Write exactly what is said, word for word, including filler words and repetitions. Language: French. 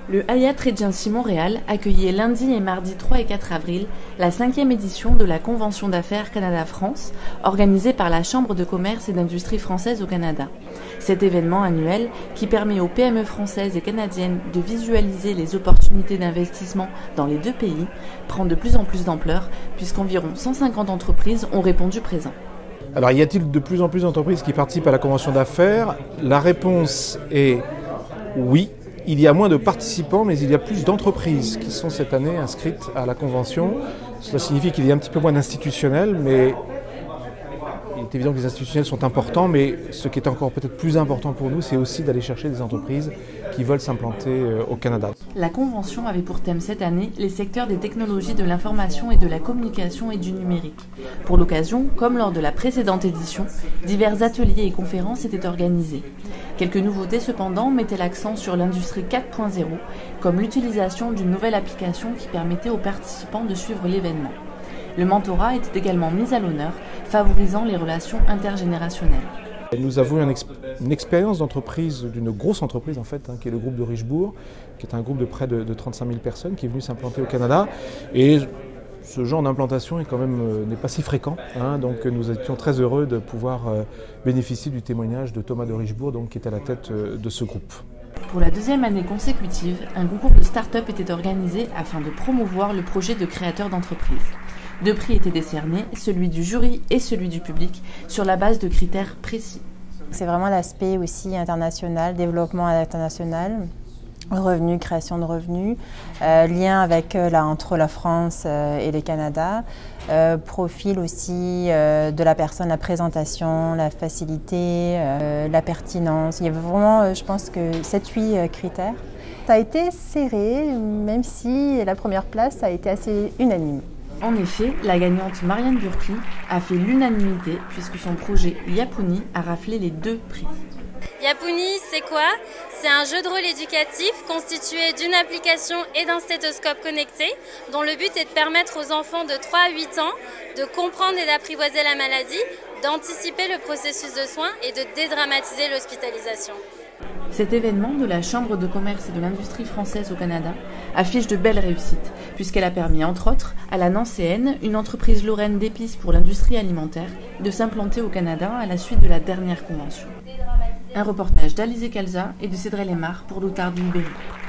Le Hyatt Regency Montréal accueillait lundi et mardi trois et quatre avril la cinquième édition de la Convention d'affaires Canada-France, organisée par la Chambre de commerce et d'industrie française au Canada. Cet événement annuel, qui permet aux P M E françaises et canadiennes de visualiser les opportunités d'investissement dans les deux pays, prend de plus en plus d'ampleur, puisqu'environ cent cinquante entreprises ont répondu présent. Alors, y a-t-il de plus en plus d'entreprises qui participent à la Convention d'affaires? La réponse est oui. Il y a moins de participants, mais il y a plus d'entreprises qui sont cette année inscrites à la Convention. Cela signifie qu'il y a un petit peu moins d'institutionnels, mais il est évident que les institutionnels sont importants, mais ce qui est encore peut-être plus important pour nous, c'est aussi d'aller chercher des entreprises qui veulent s'implanter au Canada. La Convention avait pour thème cette année les secteurs des technologies de l'information et de la communication et du numérique. Pour l'occasion, comme lors de la précédente édition, divers ateliers et conférences étaient organisés. Quelques nouveautés cependant mettaient l'accent sur l'industrie quatre point zéro, comme l'utilisation d'une nouvelle application qui permettait aux participants de suivre l'événement. Le mentorat était également mis à l'honneur, favorisant les relations intergénérationnelles. Nous avons une, exp une expérience d'entreprise, d'une grosse entreprise en fait, hein, qui est le groupe de Richebourg, qui est un groupe de près de, de trente-cinq mille personnes qui est venu s'implanter au Canada. Et ce genre d'implantation est quand même euh, n'est pas si fréquent, hein, donc nous étions très heureux de pouvoir euh, bénéficier du témoignage de Thomas de Richebourg, donc, qui est à la tête euh, de ce groupe. Pour la deuxième année consécutive, un concours de start-up était organisé afin de promouvoir le projet de créateur d'entreprise. Deux prix étaient décernés, celui du jury et celui du public, sur la base de critères précis. C'est vraiment l'aspect aussi international, développement international, revenus, création de revenus, euh, lien avec, euh, là, entre la France euh, et le Canada, euh, profil aussi euh, de la personne, la présentation, la facilité, euh, la pertinence. Il y avait vraiment, euh, je pense que sept huit euh, critères. Ça a été serré, même si la première place a été assez unanime. En effet, la gagnante Marianne Burki a fait l'unanimité puisque son projet Yapuni a raflé les deux prix. Yapuni, c'est quoi? C'est un jeu de rôle éducatif constitué d'une application et d'un stéthoscope connecté dont le but est de permettre aux enfants de trois à huit ans de comprendre et d'apprivoiser la maladie, d'anticiper le processus de soins et de dédramatiser l'hospitalisation. Cet événement de la Chambre de commerce et de l'industrie française au Canada affiche de belles réussites, puisqu'elle a permis, entre autres, à la Nancéenne, une entreprise lorraine d'épices pour l'industrie alimentaire, de s'implanter au Canada à la suite de la dernière convention. Un reportage d'Alizé Calza et de Cédrel Aymar pour l'Outard du Libéré.